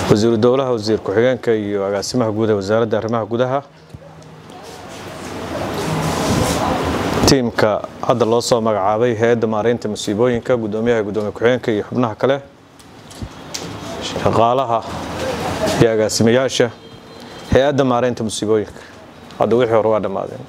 wasiir dowlaha wasiir ku-xigeenka iyo agaasimaha guud ee wasaaradda arrimaha gudaha tiimka hadda loo soo magacaabay hay'adda maareynta musiibooyinka gudoomiyaha gudoomiye ku-xigeenka iyo xubnaha kale shaqaalaha iyo agaasimayaasha hay'adda maareynta musiibooyinka hadda wixii hore waa dhamaadeen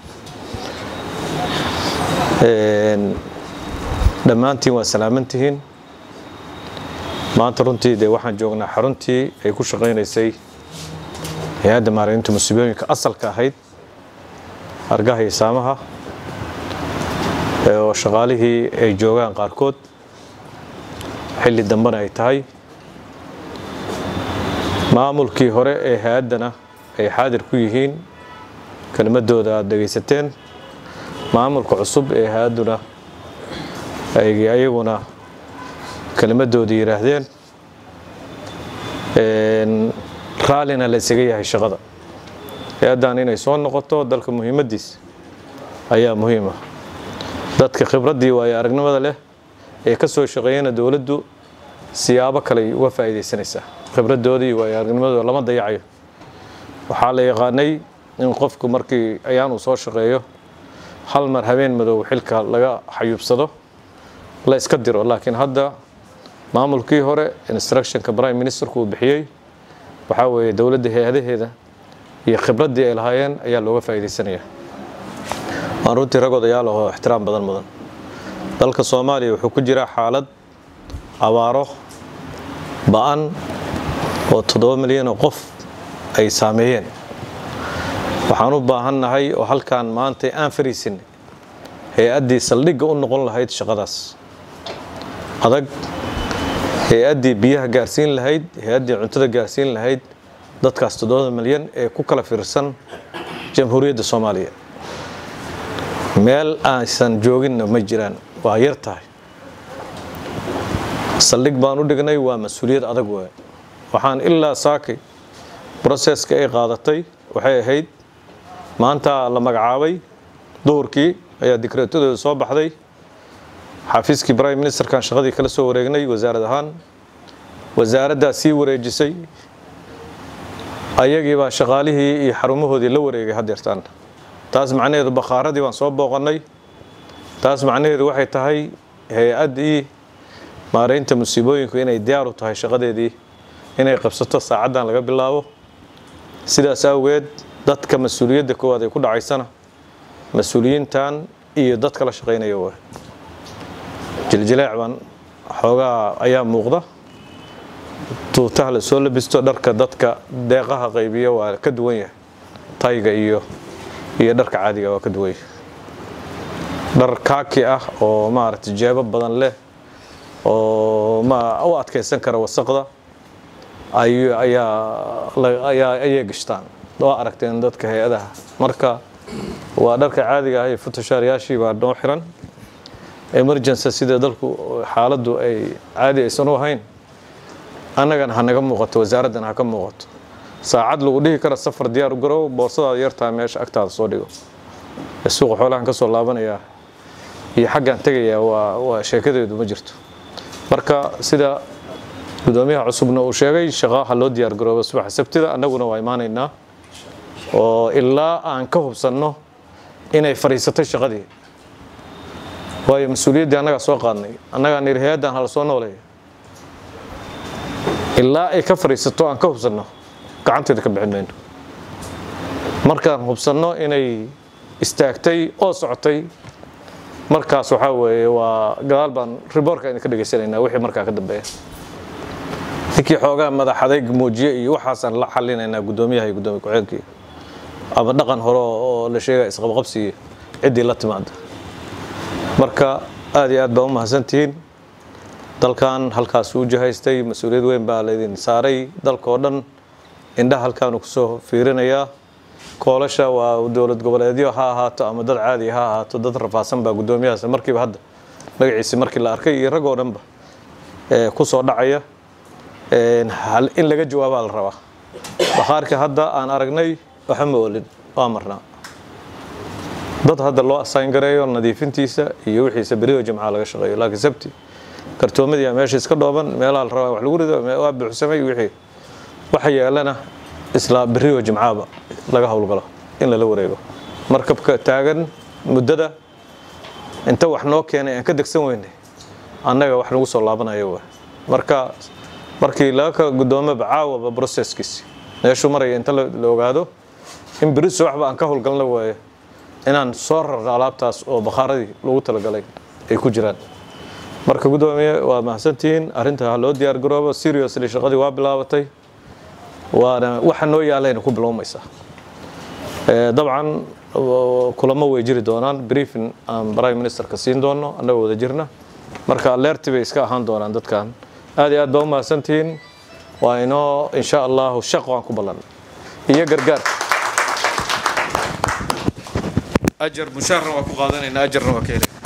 dhammaantiin waa salaamantihiin maanta runtii waxaan joognaa xaruntii ay ku shaqeynaysay hay'adda maareynta musiibooyinka asalka ahayd argaha iyo saamaha oo shaqaalihii ay joogaan qaarkood xilli dambana ay tahay maamulkii hore ee hay'addana ay xaadir ku yihiin kelmadooda aad dhagaysateen maamulka cusub ee hay'adduna ay ayaguna kelmadooda yiraahdeen raalina la isaga yahay shaqada hay'addan inay soo noqoto dalka muhiimadiisa ayaa muhiim ah dadka khibradii waayo aragnimada leh ee ka soo shaqeeyana dawladdu siyaabo kale uga faa'iideysanaysaa khibradoodii waayo aragnimadooda lama dayacayo waxaa la yaqaanay in qofku markii ayaan uu soo shaqeeyo hal mar habeen madow xilka laga xayuubsado la iska diro laakiin hadda maamulkii hore instructionka prime ministerku uu bixiyay waxa weeye dawladda hay'adaheeda iyo khibradii ay lahaayeen ayaa looga faa'iideysanayaa waan runtii rag odayaal oo ixtiraam badan mudan dalka Soomaaliya wuxuu ku jiraa xaalad abaaro ba'an oo 7 milyan oo qof ay saameeyeen waxaan u baahanahay oo halkaan maanta aan fariisin hay'addii saldhigga u noqon lahayd shaqadaas adag hay'addii biyaha gaarsiin lahayd hay'addii cuntada gaarsiin lahayd dadkaas 7 milyan ee ku kala fiirsan jamhuuriyadda Soomaaliya meel aysan joogin ma jiraan waa yar tahay saldhig baan u dhignay waa mas'uuliyad adag waxaan ilaa saakay processka ay qaadatay waxay ahayd maanta la magacaabay duhurkii ayaa dekreetadooda soo baxday xafiiskii prime ministerkan shaqadii kala soo wareegnay wasaarad ahaan wasaaradda sii wareejisay ayagii baa shaqaalihii iyo xarumahoodii la wareegay hadeertaan taas macnaheedu bakaaradii waan soo booqanay taas macnaheedu waxay tahay hay'addii maareynta musiibooyinku inay diyaar u tahay shaqadeedii inay qabsato saacadan laga bilaabo sidaas awgeed dadka mas'uuliyadda koowaad ay ku dhacaysana mas'uuliyiintan iyo dadka la shaqeynaya waa jiljileecban xoogaa ayaa muuqda tuutaha la soo labisto dharka dadka deeqaha qaybiya waa ka duwan yahay tayga iyo dharka caadiga waa ka duwan yahay dhar kaaki ah oo maaragtay jeebo badan leh oo ma u adkeysan kara wasaqda ayaa gashtaan oo aragteen dadka hay'adaha marka waa dharka caadiga ah ee futashaariyaashii baa noo xiran emergency sida dalku xaaladdu ay caadi aysan u ahayn annagana ha naga muuqato wasaaraddan ha ka muuqato saacad lagu dhihi kara safar diyaar u garow boorsadaada yartaa meesha agtaada soo dhigo suuqa xoolahan ka soo laabanaya iyo xaggan tagaya waa sheekadeedu ma jirto marka sida gudoomiyaha cusubna uu sheegay shaqaha loo diyaar garoobo subaxa sabtida annaguna waa imaanaynaa oo ilaa aan ka hubsanno inay fariisatay shaqadii waayo mas'uuliyaddii annaga soo qaadnay annaga nir hay'addan hala soo nooleeyo ilaa ay ka fariisato aan ka hubsanno gacanteeda ka bixin mayno markaan hubsanno inay istaagtay oo socotay markaas waxa weeye waa gadaal baan riboorka idinka dhageysanaynaa wixii markaa ka dambeeya ninkii xoogaa madax adayg muujiye iyo waxaasaan la xalinaynaa gudoomiyaha iyo gudoomiye ku-xigeenkii ama dhaqan hore oo la sheegay isqabqabsi ciddii la timaada marka aad iyo aad baa u mahadsantihiin dalkan halkaas uu jahaystay mas'uuliyad weyn baa laydin saaray dalkoo dhan indhaha halkaan ku soo fiirinayaa koolasha waa dowlad goboleedyo ha ahaato ama dad caadi ha ahaato dad rafaasan baa gudoomiyahaas markiiba hadda magaciisa markii la arkay iyo rag oo dhanba ku soo dhacaya in laga jawaabaa la rabaa bakhaarka hadda aan aragnay waxa ma oolin waa marnaa dad hadda loo assign gareeyo nadiifintiisa iyo wixiisa bariyo jimcaha laga shaqeeyo laakiin sabti kartoomadii meesha iska dhooban meelaha la rabaa wax lagu rido waa buuxsamay wixii waxa yeelana isla biriyo jimcaaba laga hawlgalo in la wareego markabka taagan muddada inta wax noo keenay aan ka degsan weynay annaga wax nagu soo laabanayo marka markii laga gudoomo bacaawa processkiisa meeshu maray inta la ogaado in biri subaxba aan ka hawlgalna waayo inaan soo rarno alaabtaas oo bakhaaradi lagu talagalay ay ku jiraan marka gudoomiye waa mahadsantiin arinta loo diyaar garoobo seriously shaqadii waa bilaabatay waana waxa noo yaalayna ku bilowmaysa dabcan kulamo way jiri doonaan briefing aan prime minister ka siin doono anagoo wada jirna marka alert bay iska ahaan doonaan dadkan aad iyo aad baa u mahadsantiin waa inoo insha Allah shaqo aan ku balan iyo gargaar أجر مشارنا وكو قادنا إن أجرنا وكيله